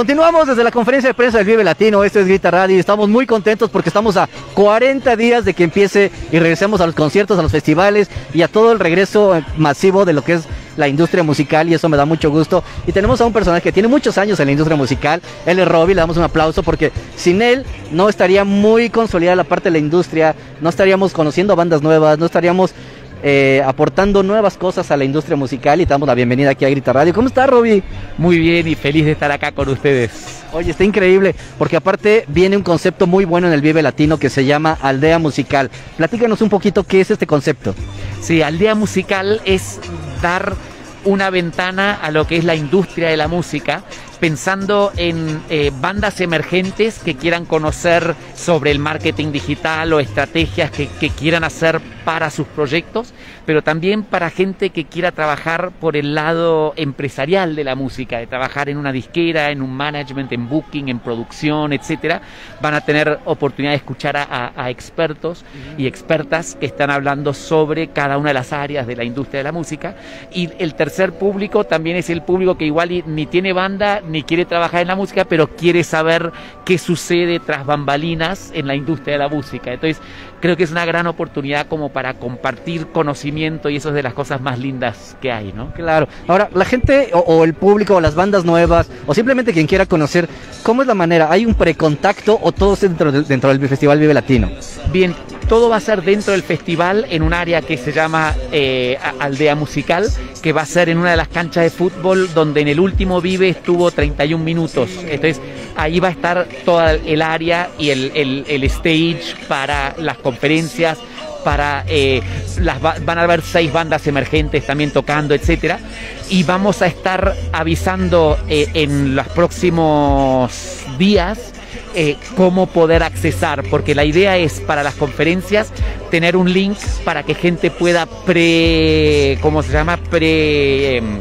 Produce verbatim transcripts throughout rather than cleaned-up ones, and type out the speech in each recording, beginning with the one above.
Continuamos desde la conferencia de prensa del Vive Latino. Esto es Grita Radio y estamos muy contentos porque estamos a cuarenta días de que empiece y regresemos a los conciertos, a los festivales y a todo el regreso masivo de lo que es la industria musical, y eso me da mucho gusto. Y tenemos a un personaje que tiene muchos años en la industria musical. Él es Robbie, le damos un aplauso porque sin él no estaría muy consolidada la parte de la industria, no estaríamos conociendo bandas nuevas, no estaríamos Eh, aportando nuevas cosas a la industria musical, y te damos la bienvenida aquí a Grita Radio. ¿Cómo estás, Robbie? Muy bien y feliz de estar acá con ustedes. Oye, está increíble, porque aparte viene un concepto muy bueno en el Vive Latino que se llama Aldea Musical. Platícanos un poquito qué es este concepto. Sí, Aldea Musical es dar una ventana a lo que es la industria de la música, pensando en eh, bandas emergentes que quieran conocer sobre el marketing digital o estrategias que, que quieran hacer para sus proyectos, pero también para gente que quiera trabajar por el lado empresarial de la música, de trabajar en una disquera, en un management, en booking, en producción, etcétera. Van a tener oportunidad de escuchar a, a, a expertos y expertas que están hablando sobre cada una de las áreas de la industria de la música. Y el tercer público también es el público que igual ni tiene banda ni quiere trabajar en la música, pero quiere saber qué sucede tras bambalinas en la industria de la música. Entonces, creo que es una gran oportunidad como para compartir conocimiento, y eso es de las cosas más lindas que hay, ¿no? Claro. Ahora, la gente o, o el público o las bandas nuevas o simplemente quien quiera conocer, ¿cómo es la manera? ¿Hay un precontacto o todo es dentro, de, dentro del Festival Vive Latino? Bien, todo va a ser dentro del festival en un área que se llama eh, Aldea Musical, que va a ser en una de las canchas de fútbol donde en el último Vive estuvo treinta y un minutos. Entonces, ahí va a estar toda el área y el, el, el stage para las conferencias, para eh, las van a haber seis bandas emergentes también tocando, etcétera, y vamos a estar avisando eh, en los próximos días eh, cómo poder accesar, porque la idea es para las conferencias tener un link para que gente pueda pre, ¿cómo se llama? pre eh,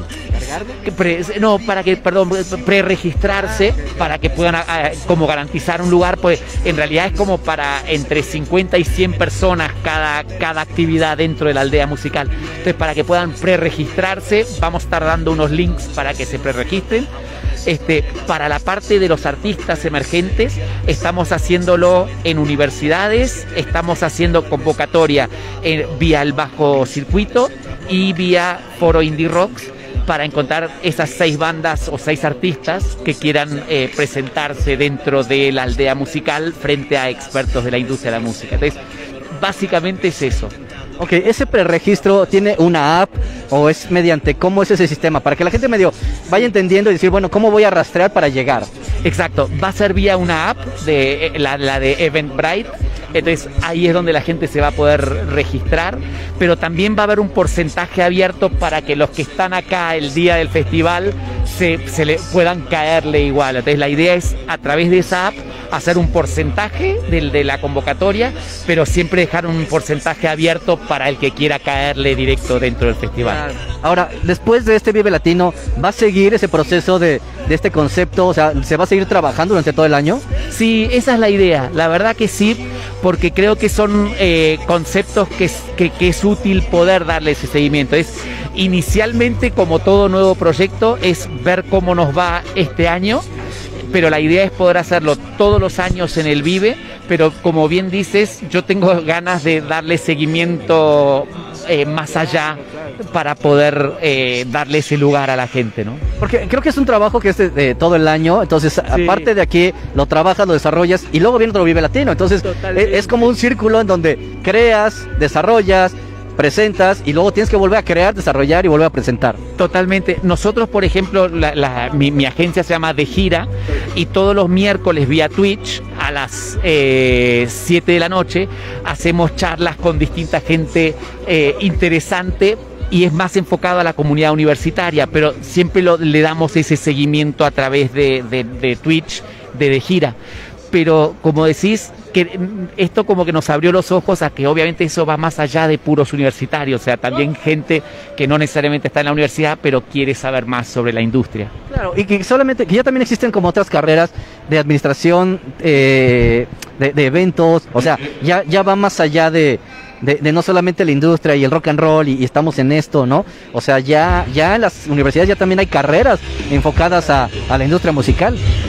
Pre, no, para que, perdón, pre-registrarse, para que puedan a, a, como garantizar un lugar, pues en realidad es como para entre cincuenta y cien personas cada, cada actividad dentro de la aldea musical. Entonces, para que puedan pre-registrarse, vamos a estar dando unos links para que se pre-registren. Este, para la parte de los artistas emergentes, estamos haciéndolo en universidades, estamos haciendo convocatoria en, vía el bajo circuito y vía Foro Indie Rocks, para encontrar esas seis bandas o seis artistas que quieran eh, presentarse dentro de la aldea musical frente a expertos de la industria de la música. Entonces, básicamente es eso. Ok, ¿ese preregistro tiene una app o es mediante cómo es ese sistema? Para que la gente medio vaya entendiendo y decir, bueno, ¿cómo voy a rastrear para llegar? Exacto, va a ser vía una app, de la, la de Eventbrite. Entonces ahí es donde la gente se va a poder registrar, pero también va a haber un porcentaje abierto para que los que están acá el día del festival se, se le puedan caerle igual. Entonces la idea es a través de esa app hacer un porcentaje del, de la convocatoria, pero siempre dejar un porcentaje abierto para el que quiera caerle directo dentro del festival. Ahora, después de este Vive Latino, ¿va a seguir ese proceso de, de este concepto? O sea, ¿se va a seguir trabajando durante todo el año? Sí, esa es la idea, la verdad que sí, porque creo que son eh, conceptos que es, que, que es útil poder darle ese seguimiento. Es inicialmente, como todo nuevo proyecto, es ver cómo nos va este año, pero la idea es poder hacerlo todos los años en el Vive, pero como bien dices, yo tengo ganas de darle seguimiento eh, más allá para poder eh, darle ese lugar a la gente, ¿no? Porque creo que es un trabajo que es de, de todo el año, entonces sí, aparte de aquí lo trabajas, lo desarrollas y luego viene otro Vive Latino, entonces es, es como un círculo en donde creas, desarrollas, presentas y luego tienes que volver a crear, desarrollar y volver a presentar. Totalmente. Nosotros, por ejemplo, la, la, mi, mi agencia se llama De Gira y todos los miércoles vía Twitch a las eh, siete de la noche hacemos charlas con distinta gente eh, interesante, y es más enfocado a la comunidad universitaria, pero siempre lo, le damos ese seguimiento a través de, de, de Twitch, de De Gira. Pero como decís, que esto como que nos abrió los ojos a que obviamente eso va más allá de puros universitarios, o sea, también gente que no necesariamente está en la universidad, pero quiere saber más sobre la industria. Claro, y que solamente, que ya también existen como otras carreras de administración, eh, de, de eventos, o sea, ya, ya va más allá de... De, de no solamente la industria y el rock and roll y, y estamos en esto, ¿no? O sea, ya, ya en las universidades ya también hay carreras enfocadas a, a la industria musical.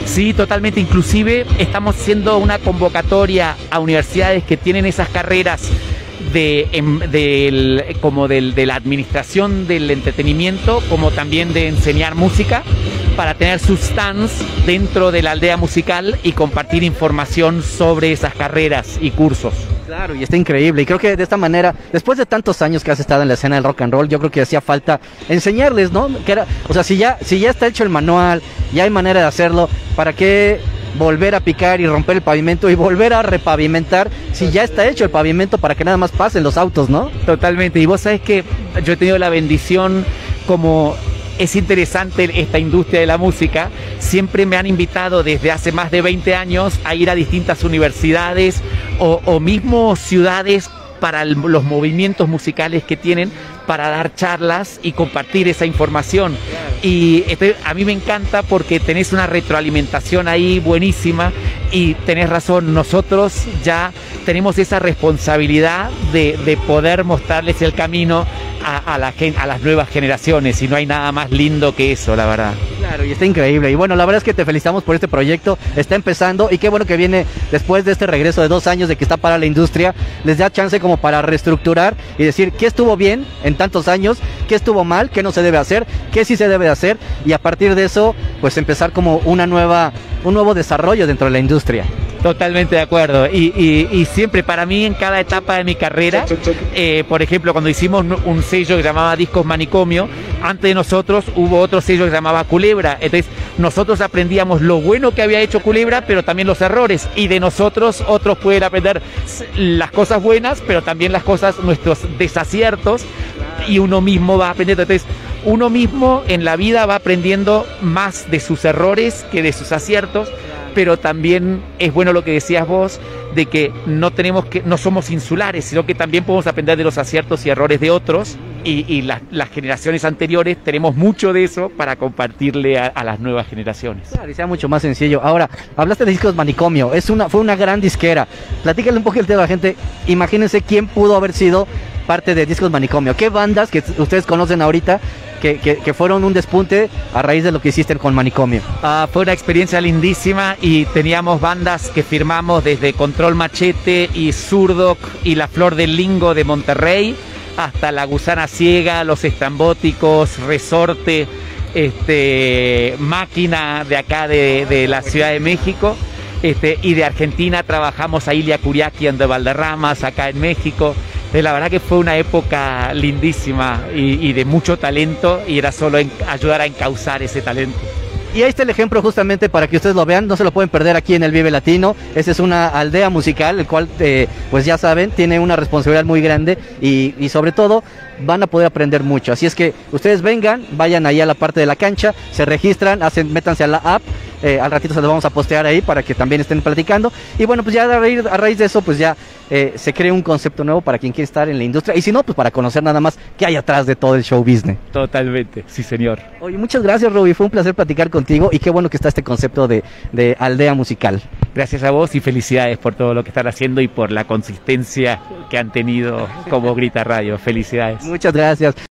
Sí, totalmente. Inclusive estamos haciendo una convocatoria a universidades que tienen esas carreras de, em, del, como del, de la administración del entretenimiento, como también de enseñar música, para tener sus stands dentro de la aldea musical y compartir información sobre esas carreras y cursos. Claro, y está increíble. Y creo que de esta manera, después de tantos años que has estado en la escena del rock and roll, yo creo que hacía falta enseñarles, ¿no? Que era, o sea, si ya, si ya está hecho el manual, ya hay manera de hacerlo, ¿para qué volver a picar y romper el pavimento y volver a repavimentar si ya está hecho el pavimento para que nada más pasen los autos, ¿no? Totalmente. Y vos sabés que yo he tenido la bendición, como es interesante esta industria de la música, siempre me han invitado desde hace más de veinte años a ir a distintas universidades o, o mismo ciudades para el, los movimientos musicales que tienen, para dar charlas y compartir esa información. Y este, a mí me encanta porque tenés una retroalimentación ahí buenísima, y tenés razón, nosotros ya tenemos esa responsabilidad de, de poder mostrarles el camino a, a, la, a las nuevas generaciones, y no hay nada más lindo que eso, la verdad. Claro, y está increíble. Y bueno, la verdad es que te felicitamos por este proyecto, está empezando, y qué bueno que viene después de este regreso de dos años de que está para la industria, les da chance como para reestructurar y decir qué estuvo bien en tantos años, qué estuvo mal, qué no se debe hacer, qué sí se debe hacer, y a partir de eso, pues empezar como una nueva, un nuevo desarrollo dentro de la industria. Totalmente de acuerdo, y, y, y siempre para mí en cada etapa de mi carrera, eh, por ejemplo, cuando hicimos un sello que se llamaba Discos Manicomio, antes de nosotros hubo otro sello que se llamaba Culebra. Entonces nosotros aprendíamos lo bueno que había hecho Culebra, pero también los errores, y de nosotros otros pueden aprender las cosas buenas, pero también las cosas, nuestros desaciertos, y uno mismo va aprendiendo. Entonces uno mismo en la vida va aprendiendo más de sus errores que de sus aciertos, pero también es bueno lo que decías vos, de que no tenemos que, no somos insulares, sino que también podemos aprender de los aciertos y errores de otros, y, y la, las generaciones anteriores tenemos mucho de eso para compartirle a, a las nuevas generaciones. Claro, y sea mucho más sencillo. Ahora, hablaste de Discos Manicomio, es una, fue una gran disquera. Platícale un poco el tema a la gente. Imagínense quién pudo haber sido parte de Discos Manicomio. ¿Qué bandas que ustedes conocen ahorita que, que, que fueron un despunte a raíz de lo que hiciste con Manicomio? Uh, fue una experiencia lindísima, y teníamos bandas que firmamos desde Control Machete y Zurdoc y La Flor del Lingo de Monterrey, hasta La Gusana Ciega, Los Estrambóticos, Resorte, este, Máquina de acá de, de la Ciudad de México. Este, y de Argentina trabajamos a Ilia Kuriakian de Valderramas, acá en México. Eh, la verdad que fue una época lindísima y, y de mucho talento, y era solo en, ayudar a encauzar ese talento. Y ahí está el ejemplo justamente para que ustedes lo vean, no se lo pueden perder aquí en el Vive Latino. Esta es una aldea musical, el cual, eh, pues ya saben, tiene una responsabilidad muy grande, y, y sobre todo van a poder aprender mucho. Así es que ustedes vengan, vayan ahí a la parte de la cancha, se registran, hacen, métanse a la app. Eh, al ratito se los vamos a postear ahí para que también estén platicando, y bueno, pues ya a raíz, a raíz de eso, pues ya eh, se crea un concepto nuevo para quien quiere estar en la industria, y si no, pues para conocer nada más qué hay atrás de todo el show business. Totalmente, sí señor. Oye, muchas gracias, Ruby, fue un placer platicar contigo, y qué bueno que está este concepto de, de aldea musical. Gracias a vos, y felicidades por todo lo que están haciendo y por la consistencia que han tenido como Grita Radio. Felicidades. Muchas gracias.